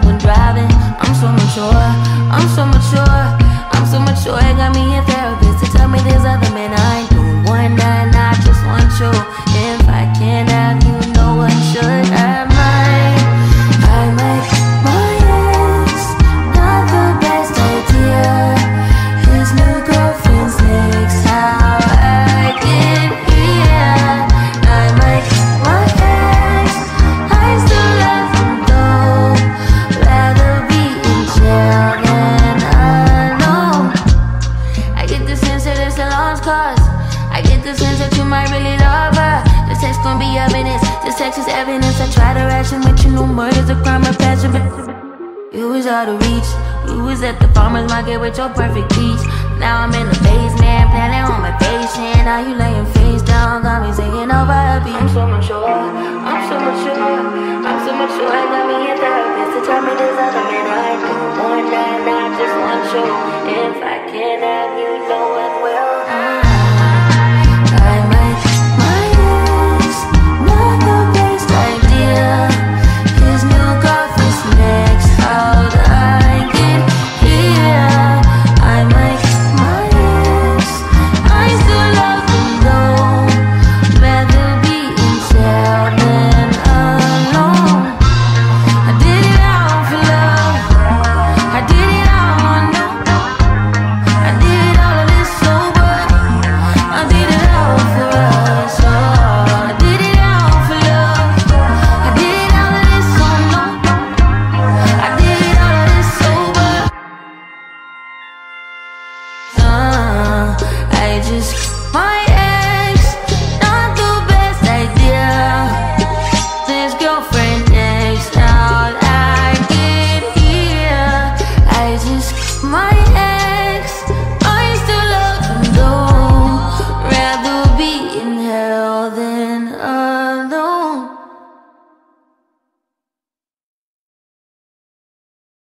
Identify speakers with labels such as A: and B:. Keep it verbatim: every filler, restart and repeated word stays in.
A: when driving. I'm so mature, I'm so mature, I'm so mature. It got me a therapist to tell me there's other men I ain't doing one night, I just want you. If I can't have you, no one should have mine. I might, my ex, not the best idea. His new girlfriend's next, how I get here. I might, my ex, I still love him though. Rather be in jail than alone. I get the sense that it's a lost cause. I get the sense that you might really love her. This text gon' be evidence, this text is evidence. I try to ration with you, no murder's a crime of passion, but you was out of reach. You was at the farmer's market with your perfect peach. Now I'm in the basement, planning on my patient. Now you laying face down, got me singing over a beat. I'm so mature, I'm so mature, I'm so mature. I got me a therapist to tell me there's other men I do. One night, I just want you. If I can't have you,